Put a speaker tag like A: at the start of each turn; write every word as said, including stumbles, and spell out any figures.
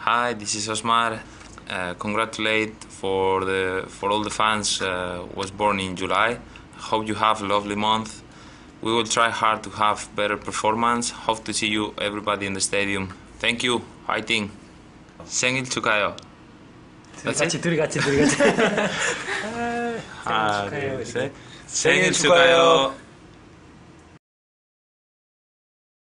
A: Hi, this is Ousmane. Uh, congratulate for the for all the fans uh, was born in July. Hope you have a lovely month. We will try hard to have better performance. Hope to see you everybody in the stadium. Thank you. Fighting. 생일 축하해요.
B: 둘이 같이 둘이 같이 둘이 같이.
A: 하나, 둘, 셋. 생일 축하해요.